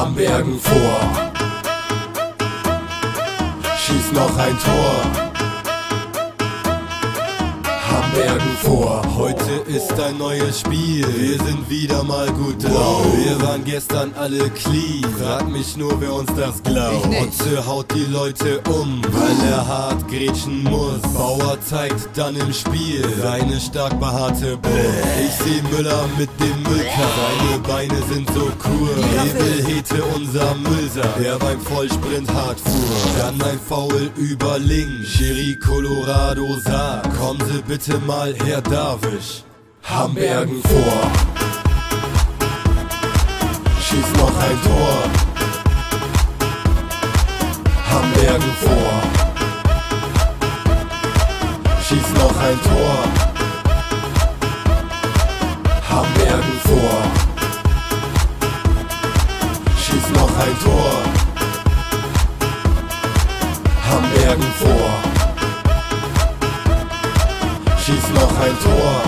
Hambergen vor. Schieß noch ein Tor. Hambergen vor. Heute ist ein neues Spiel. Wir sind wieder mal gut drauf. Wir waren gestern alle clean. Frag mich nur, wer uns das glaubt. Otze haut die Leute um, weil er hart grätschen muss. Bauer zeigt dann im Spiel seine stark behaarte Brust. Ich seh Müller mit dem Müllkar. Seine Beine sind so cool. Nebel Hete, unser Müllser, der beim Vollsprint hart fuhr. Dann ein Foul über links. Schiri Colorado sagt, kommen Sie bitte mal her, Davisch. Hambergen vor. Schieß noch ein Tor. Hambergen vor. Schieß noch ein Tor. Hambergen vor. Schieß noch ein Tor. Hambergen vor. Schieß noch ein Tor.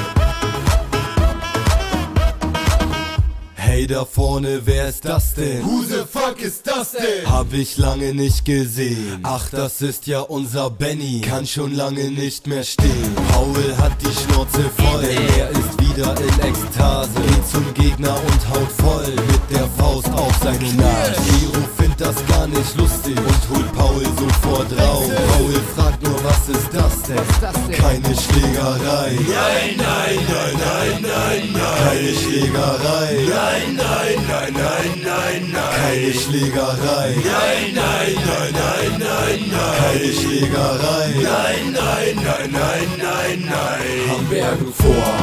Hey, da vorne, wer ist das denn? Who the fuck ist das denn? Hab ich lange nicht gesehen. Ach, das ist ja unser Benny. Kann schon lange nicht mehr stehen. Paul hat die Schnauze voll. Er ist wieder in Ekstase. Geht zum Gegner und haut voll mit der Faust auf seine Nase. Giro findet das gar nicht lustig und holt Paul sofort raus. Paul fragt nur, was ist das denn? Keine Schlägerei. Nein, nein, nein, nein, nein, nein. Keine Schlägerei. Nein, nein, nein, nein, nein, nein. Keine Schlägerei. Nein, nein, nein, nein, nein, nein. Keine Schlägerei. Nein, nein, nein, nein, nein, nein. Hambergen vor.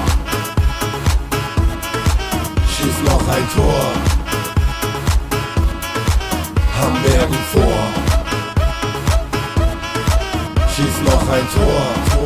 Schieß noch ein Tor. Hambergen vor. Schieß noch ein Tor.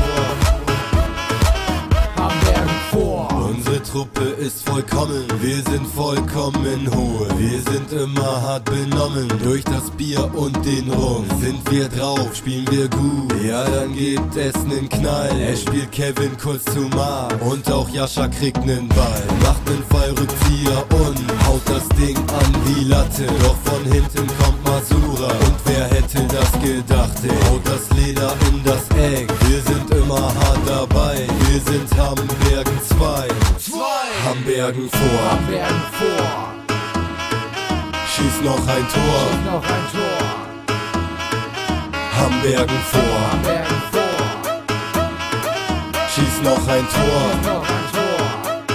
Hambergen vor. Unsere Truppe ist vollkommen, wir sind vollkommen in Ruhe. Wir sind immer hart benommen, durch das Bier und den Rum. Sind wir drauf, spielen wir gut, ja dann gibt es nen Knall. Es spielt Kevin kurz zu Marc und auch Jascha kriegt nen Ball. Macht nen Fallrückzieher und haut das Ding an die Latte. Doch von hinten kommt Masura und wer hätte das gedacht, ey. Haut das Leder in das Eck, wir sind immer hart dabei. Wir sind Hambergen 2. Hambergen vor. Hambergen vor. Schieß noch ein Tor. Schieß noch ein Tor. Hambergen vor. Hambergen vor. Schieß noch ein Tor. Noch ein Tor.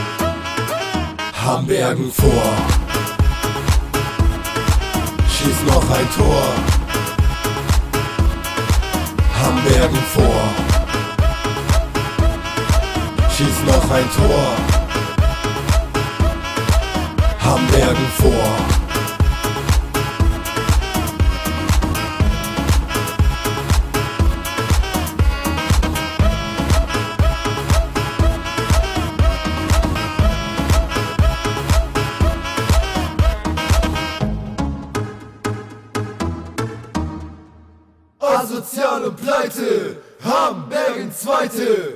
Hambergen vor. Schieß noch ein Tor. Hambergen vor. Schieß noch ein Tor. Hambergen vor. Asoziale Pleite, Hambergen Zweite.